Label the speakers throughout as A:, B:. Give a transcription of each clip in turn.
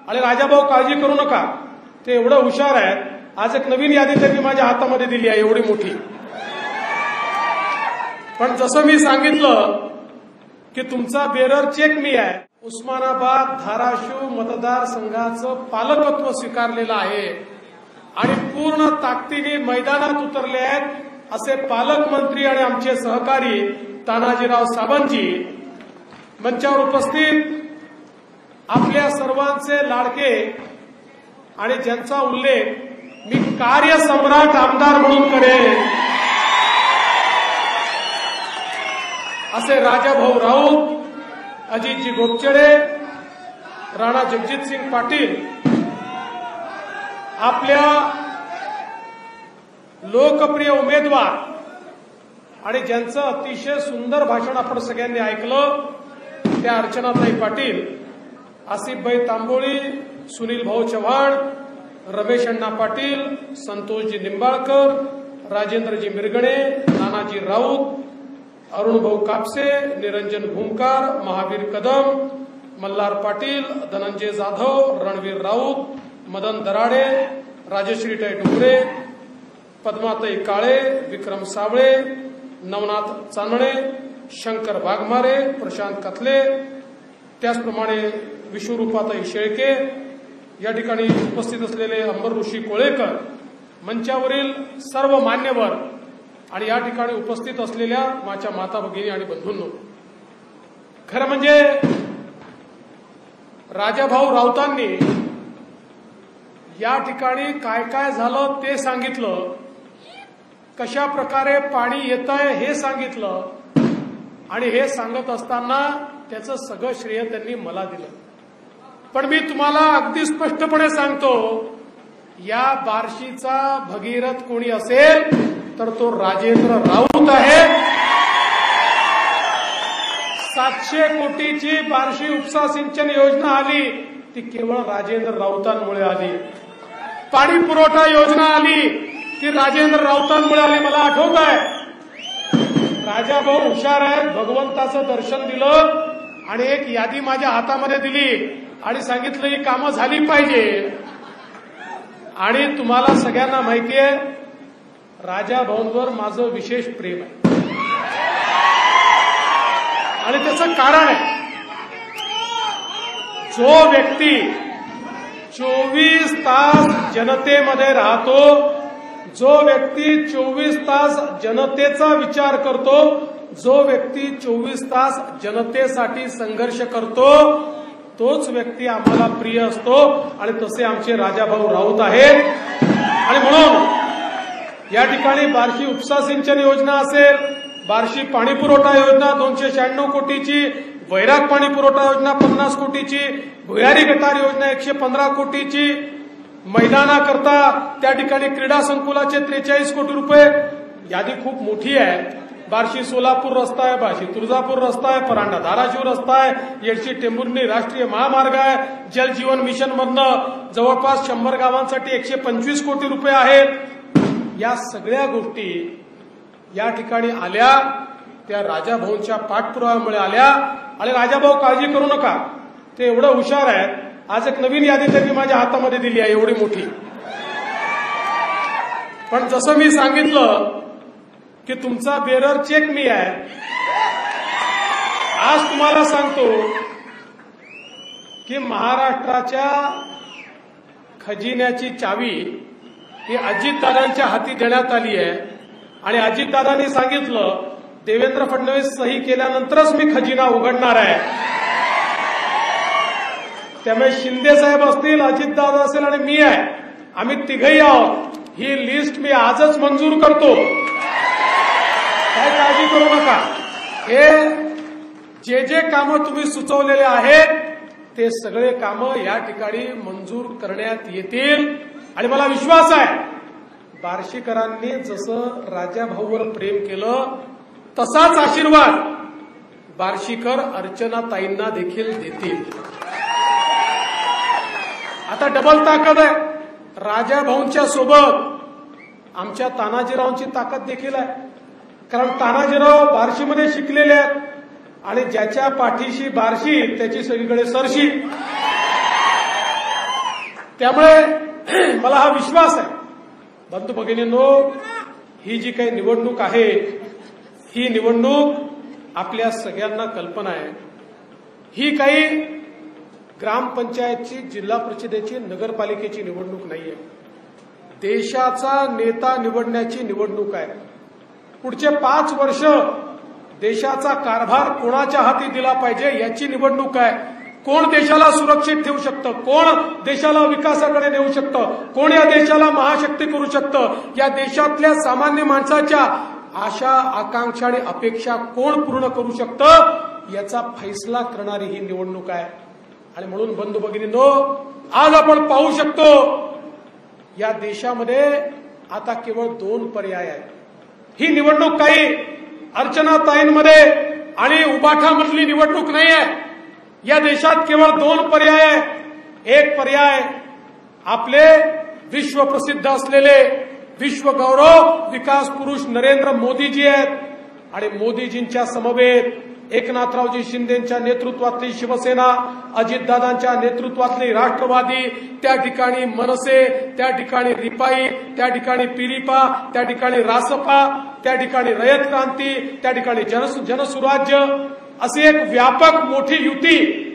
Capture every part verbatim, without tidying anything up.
A: आणि राजाभाऊ काळजी करू नका, ते एवढं हुशार आहेत. आज एक नवीन यादी त्यांनी माझ्या हातामध्ये दिली आहे, एवढी मोठी. पण जसं मी सांगितलं की तुमचा बेरर चेक मी आहे. उस्मानाबाद धाराशिव मतदारसंघाचं पालकत्व स्वीकारलेलं आहे आणि पूर्ण ताकदीने मैदानात उतरले आहेत असे पालकमंत्री आणि आमचे सहकारी तानाजीराव सावंतजी. मंचावर उपस्थित आपल्या सर्वांचे लाडके आणि ज्यांचा उल्लेख मी कार्यसम्राट आमदार म्हणून करेन असे राजाभाऊ राऊत, अजितजी गोपचडे, राणा जगजितसिंग पाटील, आपल्या लोकप्रिय उमेदवार आणि ज्यांचं अतिशय सुंदर भाषण आपण सगळ्यांनी ऐकलं त्या अर्चनाताई पाटील, आसिफभाई तांबोळी, सुनील भाऊ चव्हाण, रमेश अण्णा पाटील, संतोषजी निंबाळकर, राजेंद्रजी मिरगणे, नानाजी राऊत, अरुणभाऊ कापसे, निरंजन भूमकार, महावीर कदम, मल्हार पाटील, धनंजय जाधव, रणवीर राऊत, मदन दराडे, राजश्रीताई डोंगरे, पद्माताई काळे, विक्रम सावळे, नवनाथ चांदणे, शंकर वाघमारे, प्रशांत कथले, त्याचप्रमाणे विश्वरूपाताई शेळके, या ठिकाणी उपस्थित असलेले अंबर ऋषी कोळेकर, मंचावरील सर्व मान्यवर आणि या ठिकाणी उपस्थित असलेल्या माझ्या माता भगिनी आणि बंधूंनो, खरं म्हणजे राजाभाऊ राऊतांनी या ठिकाणी काय काय झालं ते सांगितलं, कशा प्रकारे पाणी येत आहे हे सांगितलं आणि हे सांगत असताना त्याचं सगळं श्रेय त्यांनी मला दिलं. पण मी तुम्हाला अगदी स्पष्टपणे सांगतो, या बार्शीचा भगीरथ कोणी असेल तर तो राजेंद्र राऊत आहे. सातशे कोटीची बार्शी उपसा सिंचन योजना आली ती केवळ राजेंद्र राऊतांमुळे आली. पाणी पुरवठा योजना आली ती राजेंद्र राऊतांमुळे आली. मला आठवत आहे, राजाभाऊ हुशार आहेत, भगवंताचं दर्शन दिलं आणि एक यादी माझ्या हातामध्ये दिली आणि सांगितलं ही कामं झाली पाहिजे. आणि तुम्हाला सगळ्यांना माहिती आहे राजाभाऊंवर माझं विशेष प्रेम आहे आणि त्याचं कारण आहे, जो व्यक्ती चोवीस तास जनतेमध्ये राहतो, जो व्यक्ती चोवीस तास जनतेचा विचार करतो, जो व्यक्ती चोवीस तास जनतेसाठी संघर्ष करतो, तोच व्यक्ती आम्हाला प्रिय असतो आणि तसे आमचे राजाभाऊ राऊत आहेत. आणि म्हणून या ठिकाणी बार्शी उपसा सिंचन योजना असेल, बार्शी पाणी पुरवठा योजना दोनशे शहाण्णव कोटीची, वैराग पाणी पुरवठा योजना पन्नास कोटीची, भुयारी गटार योजना एकशे पंधरा कोटीची, मैदानाकरता त्या ठिकाणी क्रीडा संकुलाचे त्रेचाळीस कोटी रुपये, यादी खूप मोठी आहे. बार्शी सोलापूर रस्ता आहे, बार्शी तुळजापूर रस्ता आहे, परांडा धाराशिव रस्ता आहे, येडशी टेंभुर्णी राष्ट्रीय महामार्ग आहे, जल जीवन मिशन मधनं जवळपास शंभर गावांसाठी एकशे पंचवीस कोटी रुपये आहेत. या सगळ्या गोष्टी या ठिकाणी आल्या त्या राजाभाऊंच्या पाठपुराव्यामुळे आल्या. आणि राजाभाऊ काळजी करू नका, ते एवढं हुशार आहेत. आज एक नवीन यादी त्यांनी माझ्या हातामध्ये दिली आहे, एवढी मोठी. पण जसं मी सांगितलं की तुमचा बेरर चेक मी आहे, आज तुम्हाला सांगतो की महाराष्ट्राच्या खजिन्याची चावी ही अजितदादांच्या हाती देण्यात आली आहे. आणि अजितदादांनी सांगितलं देवेंद्र फडणवीस सही केल्यानंतरच मी खजिना उघडणार आहे. त्यामुळे शिंदे साहेब असतील, अजितदादा असेल आणि मी आहे, आम्ही तिघही आहोत. ही लिस्ट मी आजच मंजूर करतो, काय काळजी करू नका. हे जे जे कामं तुम्ही सुचवलेले आहेत ते सगळे कामं या ठिकाणी मंजूर करण्यात येतील. आणि मला विश्वास आहे बार्शीकरांनी जसं राजाभाऊवर प्रेम केलं तसाच आशीर्वाद बार्शीकर अर्चनाताईंना देखील देतील. आता डबल ताकद आहे. राजाभाऊंच्या सोबत आमच्या तानाजीरावांची ताकद देखील आहे, कारण तानाजीराव बार्शीमध्ये शिकलेले आहेत आणि ज्याच्या पाठीशी बार्शी त्याची सगळीकडे सरशी. त्यामुळे मला हा विश्वास आहे, बंधू भगिनींनो, ही जी काही निवडणूक आहे ही निवडणूक आपल्या सगळ्यांना कल्पना आहे, ही काही ग्रामपंचायतची, जिल्हा परिषदेची, नगरपालिकेची निवडणूक नाहीये. देशाचा नेता निवडण्याची निवडणूक आहे. पुढचे पाच वर्ष देशाचा कारभार कोणाच्या हाती दिला पाहिजे याची निवडणूक आहे. कोण देशाला सुरक्षित ठेवू शकतं, कोण देशाला विकासाकडे नेऊ शकतं, कोण या देशाला महाशक्ती करू शकतं, या देशातल्या सामान्य माणसाच्या आशा, आकांक्षा आणि अपेक्षा कोण पूर्ण करू शकतं याचा फैसला करणारी ही निवडणूक आहे. आणि म्हणून बंधू भगिनींनो, आज आपण पाहू शकतो या देशामध्ये आता केवळ दोन पर्याय आहेत. ही निवडणूक काही अर्चनाताईंमध्ये आणि उबाठामधली निवडणूक नाही आहे. या देशात केवळ दोन पर्याय आहेत. एक पर्याय आपले विश्वप्रसिद्ध असलेले विश्वगौरव विकास पुरुष नरेंद्र मोदीजी आहेत आणि मोदीजींच्या समवेत एकनाथरावजी शिंदेच्या नेतृत्वातली शिवसेना, अजितदादांच्या नेतृत्वातली राष्ट्रवादी, त्या ठिकाणी मनसे, त्या ठिकाणी रिपाई, त्या ठिकाणी पिरिपा, त्या ठिकाणी रासपा, त्या ठिकाणी रयत क्रांती, त्या ठिकाणी जन जनसुराज्य, अशी एक व्यापक मोठी युती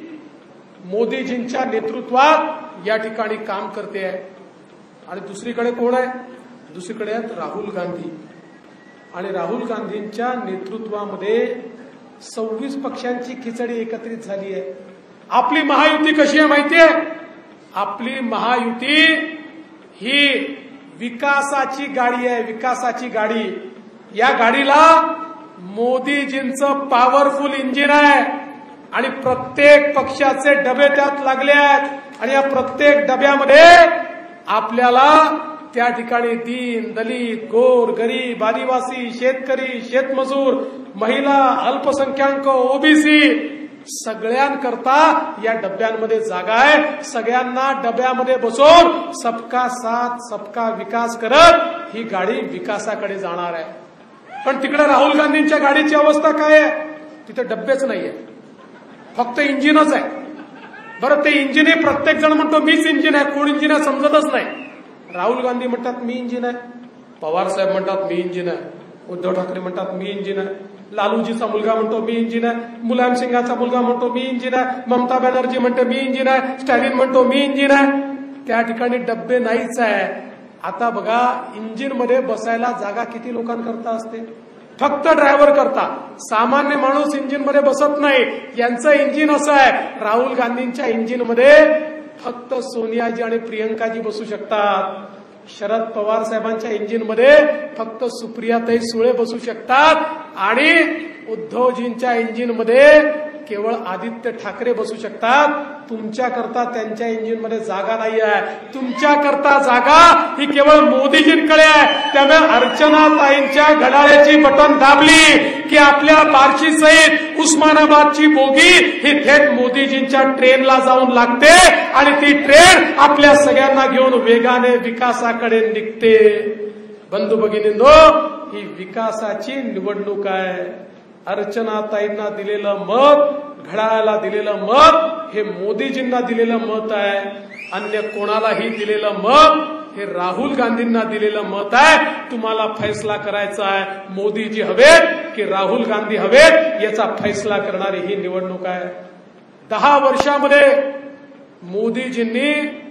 A: मोदीजींच्या नेतृत्वात या ठिकाणी काम करते आहे. आणि दुसरीकडे कोण आहे? दुसरीकडे आहेत राहुल गांधी. आणि राहुल गांधींच्या नेतृत्वामध्ये सव्वीस पक्षांची खिचडी एकत्रित झाली आहे. आपली महायुती कशी आहे माहिती आहे? आपली महायुती ही विकासाची गाडी आहे, विकासाची गाडी. या गाडीला मोदीजींचं पॉवरफुल इंजिन आहे आणि प्रत्येक पक्षाचे डबे त्यात लागले आहेत. आणि या प्रत्येक डब्यामध्ये आपल्याला त्या ठिकाणी दीन, दलित, गोर, गरीब, आदिवासी, शेतकरी, शेतमजूर, महिला, अल्पसंख्याक, ओबीसी सगळ्यांकरता या डब्यांमध्ये जागा आहे. सगळ्यांना डब्यामध्ये बसवून सबका साथ सबका विकास करत ही गाडी विकासाकडे जाणार आहे. पण तिकडे राहुल गांधींच्या गाडीची अवस्था काय आहे? तिथे डब्बेच नाहीये, फक्त इंजिनच आहे. बरं, ते इंजिन हे प्रत्येक जण म्हणतो मीच इंजिन आहे, कोण इंजिन आहे समजतच नाही. राहुल गांधी म्हणतात मी इंजिन आहे, पवार साहेब म्हणतात मी इंजिन आहे, उद्धव ठाकरे म्हणतात मी इंजिन आहे, लालूजीचा मुलगा म्हणतो मी इंजिन आहे, मुलायम सिंगाचा मुलगा म्हणतो मी इंजिन आहे, ममता बॅनर्जी म्हणते मी इंजिन आहे, स्टॅलिन म्हणतो मी इंजिन आहे. त्या ठिकाणी डब्बे नाहीच आहे. आता बघा, इंजिन मध्ये बसायला जागा किती लोकांकरता असते? फक्त ड्रायव्हर करता. सामान्य माणूस इंजिन मध्ये बसत नाही. यांचं इंजिन असं आहे, राहुल गांधींच्या इंजिन मध्ये फक्त सोनियाजी आणि प्रियंकाजी बसू शकतात. शरद पवार साहेबांच्या इंजिन मध्ये फक्त सुप्रियाताई सुळे बसू शकतात. आणि उद्धवजींच्या इंजिन मध्ये केवळ आदित्य ठाकरे बसू शकतात. तुमच्याकरता त्यांच्या इंजिन मध्ये जागा नाही आहे. तुमच्याकरता जागा ही केवळ मोदीजींकडे आहे. त्यामुळे अर्चनाताईंच्या घड्याळाची बटन दाबली की आपल्या बार्शी सहित उस्मानाबादची बोगी ही थेट मोदीजींच्या ट्रेनला जाऊन लागते आणि ती ट्रेन आपल्या सगळ्यांना घेऊन वेगाने विकासाकडे निघते. बंधू भगिनींनो, ही विकासाची निवडणूक आहे. अर्चनाताईंना दिलेलं मत, घड्याळाला दिलेलं मत हे मोदीजींना दिलेलं मत आहे. अन्य कोणालाही दिलेलं मत हे राहुल गांधींना दिलेलं मत आहे. तुम्हाला फैसला करायचा आहे, मोदीजी हवेत की राहुल गांधी हवेत याचा फैसला करणारी ही निवडणूक आहे. दहा वर्षामध्ये मोदीजींनी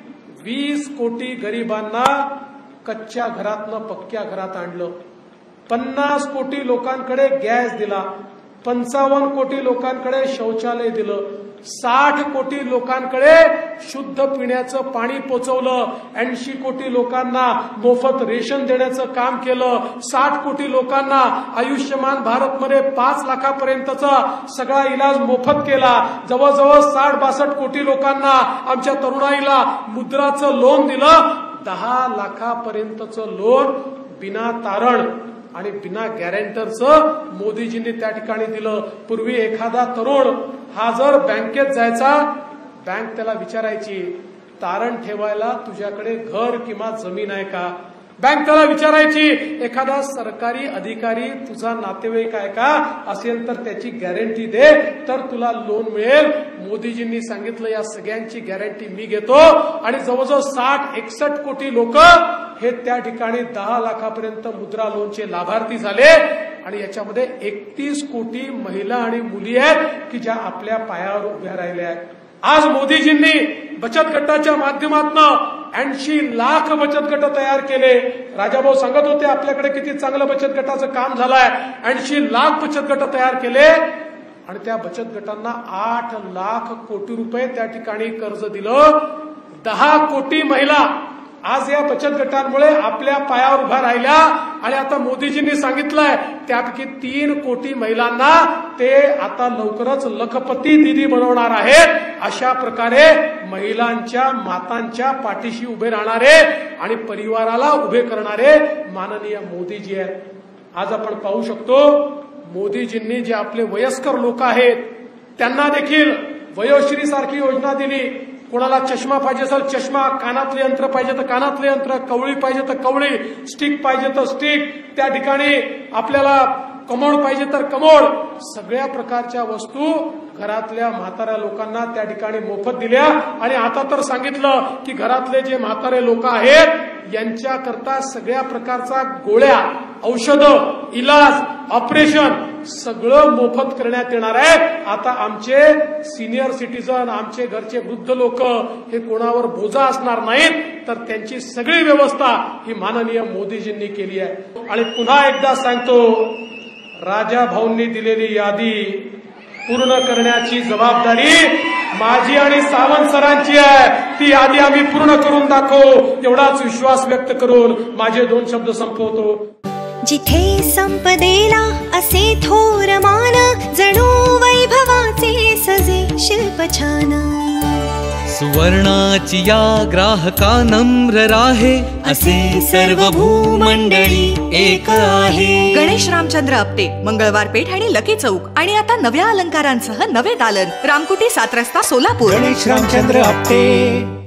A: वीस कोटी गरिबांना कच्च्या घरातनं पक्क्या घरात आणलं. पन्नास कोटी लोकांकडे गॅस दिला, पंचावन्न कोटी लोकांकडे शौचालय दिलं, साठ कोटी लोकांकडे शुद्ध पिण्याचं पाणी पोचवलं, ऐंशी कोटी लोकांना मोफत रेशन देण्याचं काम केलं, साठ कोटी लोकांना आयुष्यमान भारतमध्ये पाच लाखापर्यंतचा सगळा इलाज मोफत केला, जवळजवळ साठ बासष्ट कोटी लोकांना आमच्या तरुणाईला मुद्राचं लोन दिलं, दहा लाखापर्यंतचं लोन बिना तारण आणि बिना गॅरेंटरचं मोदीजींनी त्या ठिकाणी दिलं. पूर्वी एखादा तरुण हा जर बँकेत जायचा, बँक त्याला विचारायची तारण ठेवायला तुझ्याकडे घर किंवा जमीन आहे का? बँक त्याला विचारायची, एखादा सरकारी अधिकारी तुझा नातेवाईक आहे का, असेल तर त्याची गॅरंटी दे, तर तुला लोन मिळेल. मोदीजींनी सांगितलं या सगळ्यांची गॅरंटी मी घेतो. आणि जवळजवळ साठ एकसष्ट कोटी लोक हे त्या ठिकाणी दहा लाखापर्यंत मुद्रा लोनचे लाभार्थी झाले. आणि याच्यामध्ये एकतीस कोटी महिला आणि मुली आहेत की ज्या आपल्या पायावर उभ्या राहिल्या आहेत. आज मोदीजींनी बचत गटाच्या माध्यमातून ऐंशी लाख बचत गट तयार केले. राजाभाऊ सांगत होते आपल्याकडे किती चांगलं बचत गटाचं काम झालंय. ऐंशी लाख बचत गट तयार केले आणि त्या बचत गटांना आठ लाख कोटी रुपये त्या ठिकाणी कर्ज दिलं. दहा कोटी महिला आज या बचत गटांमुळे आपल्या पायावर उभ्या राहिल्या. आणि आता मोदीजींनी सांगितलंय त्यापैकी तीन कोटी महिलांना ते आता लवकरच लखपती दीदी बनवणार आहेत. अशा प्रकारे महिलांच्या मातांच्या पाठीशी उभे राहणारे आणि परिवाराला उभे करणारे माननीय मोदीजी आहेत. आज आपण पाहू शकतो मोदीजींनी जे आपले वयस्कर लोक आहेत त्यांना देखील वयोश्री सारखी योजना दिली. कोणाला चष्मा पाहिजे असेल चष्मा, कानातले यंत्र पाहिजे तर कानातले यंत्र, कवळी पाहिजे तर कवळी, स्टिक पाहिजे तर स्टिक, त्या ठिकाणी आपल्याला कमोड पाहिजे तर कमोड, सगळ्या प्रकारच्या वस्तू घरातल्या म्हाताऱ्या लोकांना त्या ठिकाणी मोफत दिल्या. आणि आता तर सांगितलं की घरातले जे म्हातारे लोक आहेत यांच्याकरता सगळ्या प्रकारचा गोळ्या, औषधं, इलाज, ऑपरेशन सगळं मोफत करण्यात येणार आहे. आता आमचे सिनियर सिटीजन, आमचे घरचे वृद्ध लोक हे कोणावर बोजा असणार नाहीत, तर त्यांची सगळी व्यवस्था ही माननीय मोदीजींनी केली आहे. आणि पुन्हा एकदा सांगतो, राजा भाऊंनी दिलेली यादी पूर्ण करण्याची जबाबदारी माझी आणि सावंत सरांची आहे. ती यादी आम्ही पूर्ण करून दाखवू एवढाच विश्वास व्यक्त करून माझे दोन शब्द संपवतो.
B: जिथे संपदेला असे थोर मान, जणू वैभवाचे सजे शिल्प छान.
C: सुवर्णाची या ग्राहका नम्र राहे, असे सर्व भूमंडळी एक आहे.
D: गणेश रामचंद्र आपटे, मंगळवार पेठ आणि लकी चौक. आणि आता नव्या अलंकारांसह नवे दालन, रामकुटी सात रस्ता सोलापूर.
C: गणेश रामचंद्र आपटे.